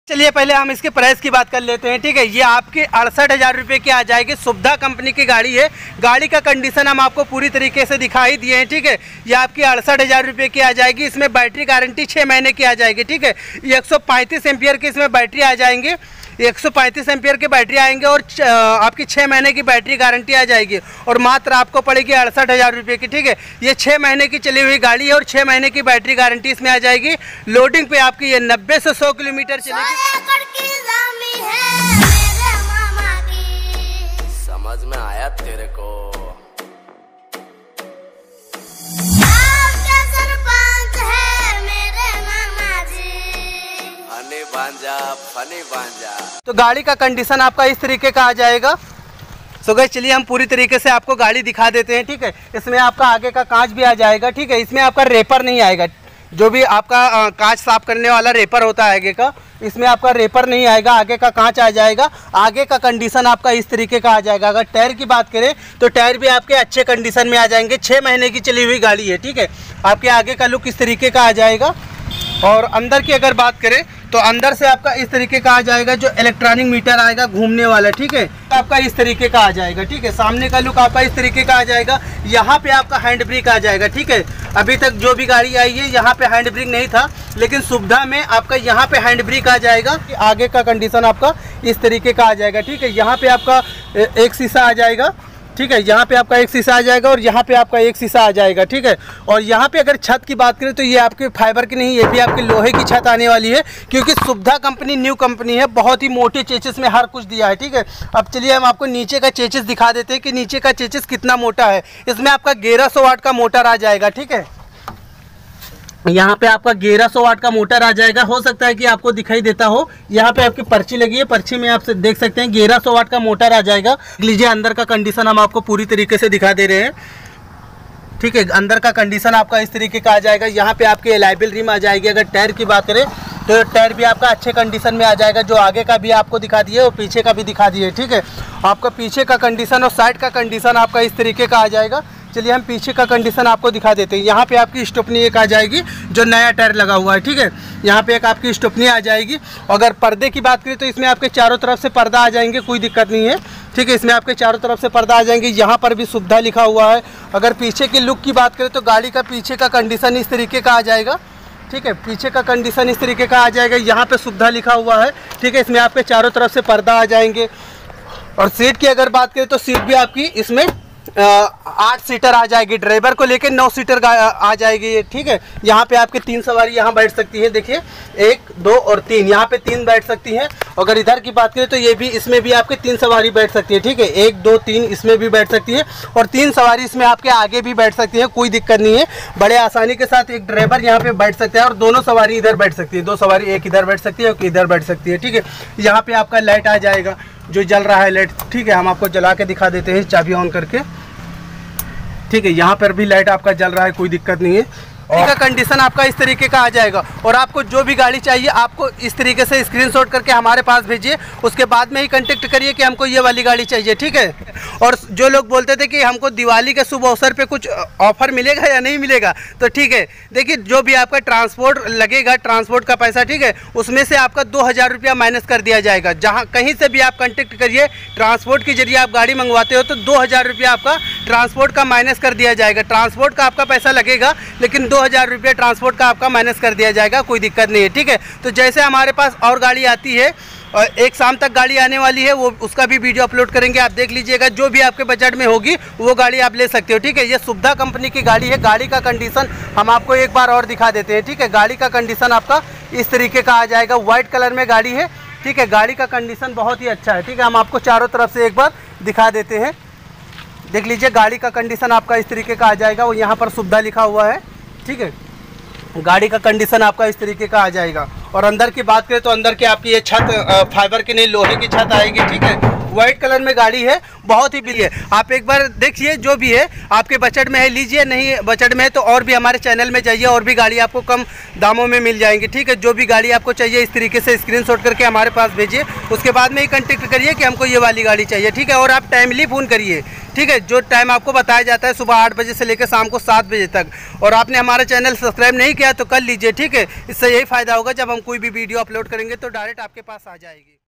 चलिए पहले हम इसके प्राइस की बात कर लेते हैं, ठीक है। ये आपके 68,000 रुपये की आ जाएगी। सुविधा कंपनी की गाड़ी है। गाड़ी का कंडीशन हम आपको पूरी तरीके से दिखाई दिए हैं, ठीक है। ये आपकी 68,000 रुपये की आ जाएगी। इसमें बैटरी गारंटी 6 महीने की आ जाएगी, ठीक है। 135 एम्पियर की इसमें बैटरी आ जाएंगे, 135 एम्पियर की बैटरी आएंगे और आपकी 6 महीने की बैटरी गारंटी आ जाएगी और मात्र आपको पड़ेगी 68,000 रुपये की, ठीक है। ये 6 महीने की चली हुई गाड़ी है और 6 महीने की बैटरी गारंटी इसमें आ जाएगी। लोडिंग पे आपकी ये 90 से 100 किलोमीटर चलेगी। समझ में आया तेरे को? फनी बांजा। तो गाड़ी का कंडीशन आपका इस तरीके का आ जाएगा। सो गाइस चलिए हम पूरी तरीके से आपको गाड़ी दिखा देते हैं, ठीक है। इसमें आपका आगे का कांच भी आ जाएगा, ठीक है। इसमें आपका रेपर नहीं आएगा, जो भी आपका कांच साफ करने वाला रेपर होता है आगे का, इसमें आपका रेपर नहीं आएगा, आगे का कांच आ जाएगा। आगे का कंडीशन आपका इस तरीके का आ जाएगा। अगर टायर की बात करें तो टायर भी आपके अच्छे कंडीशन में आ जाएंगे। 6 महीने की चली हुई गाड़ी है, ठीक है। आपके आगे का लुक इस तरीके का आ जाएगा। और अंदर की अगर बात करें तो अंदर से आपका इस तरीके का आ जाएगा, जो इलेक्ट्रॉनिक मीटर आएगा घूमने वाला, ठीक है। आपका इस तरीके का आ जाएगा, ठीक है। सामने का लुक आपका इस तरीके का आ जाएगा। यहाँ पे आपका हैंड ब्रेक आ जाएगा, ठीक है। अभी तक जो भी गाड़ी आई है यहाँ पे हैंड ब्रेक नहीं था, लेकिन सुविधा में आपका यहाँ पे हैंड ब्रेक आ जाएगा। आगे का कंडीशन आपका इस तरीके का आ जाएगा, ठीक है। यहाँ पे आपका एक शीशा आ जाएगा, ठीक है। यहाँ पे आपका एक शीशा आ जाएगा और यहाँ पे आपका एक शीशा आ जाएगा, ठीक है। और यहाँ पे अगर छत की बात करें तो ये आपके फाइबर की नहीं, ये भी आपके लोहे की छत आने वाली है, क्योंकि सुविधा कंपनी न्यू कंपनी है। बहुत ही मोटे चेचिस में हर कुछ दिया है, ठीक है। अब चलिए हम आपको नीचे का चेचिस दिखा देते हैं कि नीचे का चेचिस कितना मोटा है। इसमें आपका 1100 वाट का मोटर आ जाएगा, ठीक है। यहाँ पे आपका 1100 वाट का मोटर आ जाएगा। हो सकता है कि आपको दिखाई देता हो, यहाँ पे आपकी पर्ची लगी है, पर्ची में आप देख सकते हैं 1100 वाट का मोटर आ जाएगा। लीजिए अंदर का कंडीशन हम आपको पूरी तरीके से दिखा दे रहे हैं, ठीक है। अंदर का कंडीशन आपका इस तरीके का आ जाएगा। यहाँ पे आपकी एलाइबल रिम आ जाएगी। अगर टायर की बात करें तो टायर भी आपका अच्छे कंडीशन में आ जाएगा, जो आगे का भी आपको दिखा दिए और पीछे का भी दिखा दिए, ठीक है। आपका पीछे का कंडीशन और साइड का कंडीशन आपका इस तरीके का आ जाएगा। चलिए हम पीछे का कंडीशन आपको दिखा देते हैं। यहाँ पे आपकी स्टोपनी एक आ जाएगी, जो नया टायर लगा हुआ है, ठीक है। यहाँ पे एक आपकी स्टोपनी आ जाएगी। अगर पर्दे की बात करें तो इसमें आपके चारों तरफ से पर्दा आ जाएंगे, कोई दिक्कत नहीं है, ठीक है। इसमें आपके चारों तरफ से पर्दा आ जाएंगे। यहाँ पर भी सुविधा लिखा हुआ है। अगर पीछे की लुक की बात करें तो गाड़ी का पीछे का कंडीशन इस तरीके का आ जाएगा, ठीक है। पीछे का कंडीशन इस तरीके का आ जाएगा। यहाँ पे सुविधा लिखा हुआ है, ठीक है। इसमें आपके चारों तरफ से पर्दा आ जाएंगे। और सीट की अगर बात करें तो सीट भी आपकी इसमें 8 सीटर आ जाएगी। ड्राइवर को लेकर 9 सीटर आ जाएगी, ठीक है। यहाँ पे आपके 3 सवारी यहाँ बैठ सकती है। देखिए 1, 2 और 3, यहाँ पे 3 बैठ सकती हैं। अगर इधर की बात करें तो ये भी, इसमें भी आपके 3 सवारी बैठ सकती है, ठीक है। 1, 2, 3 इसमें भी बैठ सकती है और 3 सवारी इसमें आपके आगे भी बैठ सकती है, कोई दिक्कत नहीं है। बड़े आसानी के साथ एक ड्राइवर यहाँ पे बैठ सकता है और दोनों सवारी इधर बैठ सकती है। 2 सवारी एक इधर बैठ सकती है, एक इधर बैठ सकती है, ठीक है। यहाँ पे आपका लाइट आ जाएगा, जो जल रहा है लाइट, ठीक है। हम आपको जला के दिखा देते हैं चाबी ऑन करके, ठीक है। यहाँ पर भी लाइट आपका जल रहा है, कोई दिक्कत नहीं है। का कंडीशन आपका इस तरीके का आ जाएगा। और आपको जो भी गाड़ी चाहिए आपको इस तरीके से स्क्रीनशॉट करके हमारे पास भेजिए, उसके बाद में ही कांटेक्ट करिए कि हमको ये वाली गाड़ी चाहिए, ठीक है। और जो लोग बोलते थे कि हमको दिवाली के शुभ अवसर पे कुछ ऑफर मिलेगा या नहीं मिलेगा, तो ठीक है, देखिए जो भी आपका ट्रांसपोर्ट लगेगा, ट्रांसपोर्ट का पैसा, ठीक है, उसमें से आपका 2000 रुपया माइनस कर दिया जाएगा। जहाँ कहीं से भी आप कांटेक्ट करिए, ट्रांसपोर्ट के जरिए आप गाड़ी मंगवाते हो तो 2000 रुपया आपका ट्रांसपोर्ट का माइनस कर दिया जाएगा। ट्रांसपोर्ट का आपका पैसा लगेगा, लेकिन 2000 रुपये ट्रांसपोर्ट का आपका माइनस कर दिया जाएगा, कोई दिक्कत नहीं है, ठीक है। तो जैसे हमारे पास और गाड़ी आती है, और एक शाम तक गाड़ी आने वाली है, वो उसका भी वीडियो अपलोड करेंगे, आप देख लीजिएगा। जो भी आपके बजट में होगी वो गाड़ी आप ले सकते हो, ठीक है। ये सुविधा कंपनी की गाड़ी है। गाड़ी का कंडीशन हम आपको एक बार और दिखा देते हैं, ठीक है। गाड़ी का कंडीशन आपका इस तरीके का आ जाएगा, वाइट कलर में गाड़ी है, ठीक है। गाड़ी का कंडीशन बहुत ही अच्छा है, ठीक है। हम आपको चारों तरफ से एक बार दिखा देते हैं, देख लीजिए। गाड़ी का कंडीशन आपका इस तरीके का आ जाएगा, वो यहाँ पर सुविधा लिखा हुआ है, ठीक है। गाड़ी का कंडीशन आपका इस तरीके का आ जाएगा। और अंदर की बात करें तो अंदर की आपकी ये छत फाइबर की नहीं, लोहे की छत आएगी, ठीक है। व्हाइट कलर में गाड़ी है, बहुत ही प्रिय है। आप एक बार देखिए, जो भी है आपके बजट में है लीजिए, नहीं बजट में है तो और भी हमारे चैनल में जाइए, और भी गाड़ी आपको कम दामों में मिल जाएंगी। ठीक है, जो भी गाड़ी आपको चाहिए इस तरीके से स्क्रीनशॉट करके हमारे पास भेजिए, उसके बाद में ही कॉन्टेक्ट करिए कि हमको ये वाली गाड़ी चाहिए। ठीक है, और आप टाइमली फ़ोन करिए। ठीक है, जो टाइम आपको बताया जाता है सुबह 8 बजे से लेकर शाम को 7 बजे तक। और आपने हमारा चैनल सब्सक्राइब नहीं किया तो कर लीजिए। ठीक है, इससे यही फ़ायदा होगा, जब हम कोई भी वीडियो अपलोड करेंगे तो डायरेक्ट आपके पास आ जाएगी।